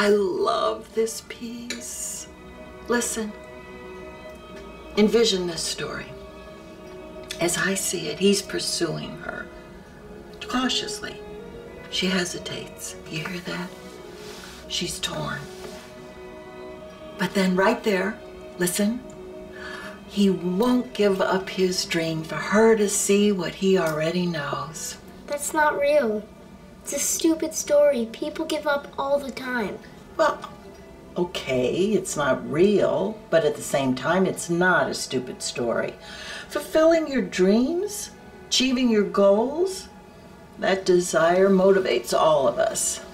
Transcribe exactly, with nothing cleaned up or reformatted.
I love this piece. Listen. Envision this story. As I see it, he's pursuing her. Cautiously. She hesitates. You hear that? She's torn. But then right there, listen, he won't give up his dream for her to see what he already knows. That's not real. It's a stupid story. People give up all the time. Well, okay, it's not real, but at the same time, it's not a stupid story. Fulfilling your dreams, achieving your goals, that desire motivates all of us.